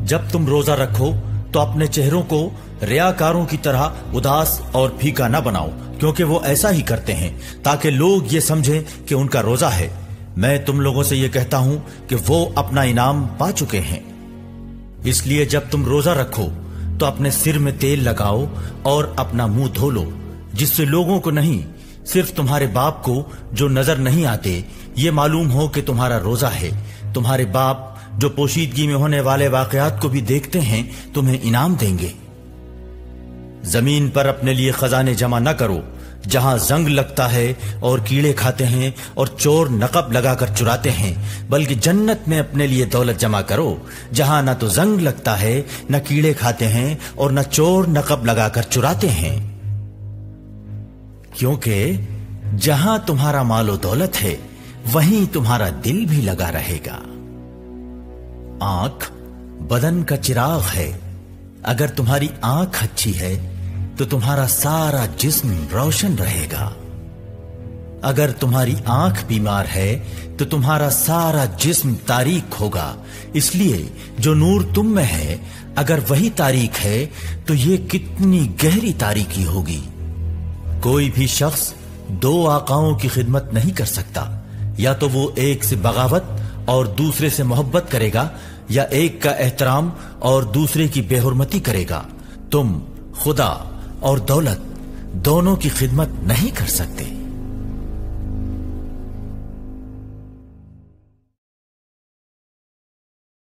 जब तुम रोजा रखो तो अपने चेहरों को रियाकारों की तरह उदास और फीका न बनाओ, क्योंकि वो ऐसा ही करते हैं ताकि लोग ये समझें कि उनका रोजा है। मैं तुम लोगों से ये कहता हूं कि वो अपना इनाम पा चुके हैं। इसलिए जब तुम रोजा रखो तो अपने सिर में तेल लगाओ और अपना मुंह धो लो, जिससे लोगों को नहीं, सिर्फ तुम्हारे बाप को जो नजर नहीं आते ये मालूम हो कि तुम्हारा रोजा है। तुम्हारे बाप जो पोशीदगी में होने वाले वाकयात को भी देखते हैं तुम्हें इनाम देंगे। जमीन पर अपने लिए खजाने जमा न करो जहां जंग लगता है और कीड़े खाते हैं और चोर नकब लगाकर चुराते हैं, बल्कि जन्नत में अपने लिए दौलत जमा करो जहां न तो जंग लगता है, न कीड़े खाते हैं और न चोर नकब लगाकर चुराते हैं। क्योंकि जहां तुम्हारा मालो दौलत है वहीं तुम्हारा दिल भी लगा रहेगा। आंख बदन का चिराग है। अगर तुम्हारी आंख अच्छी है तो तुम्हारा सारा जिस्म रोशन रहेगा। अगर तुम्हारी आंख बीमार है तो तुम्हारा सारा जिस्म तारीक होगा। इसलिए जो नूर तुम में है अगर वही तारीक है तो ये कितनी गहरी तारीकी होगी। कोई भी शख्स दो आकाओं की खिदमत नहीं कर सकता। या तो वो एक से बगावत और दूसरे से मोहब्बत करेगा, या एक का एहतराम और दूसरे की बेहुरमती करेगा। तुम खुदा और दौलत दोनों की खिदमत नहीं कर सकते।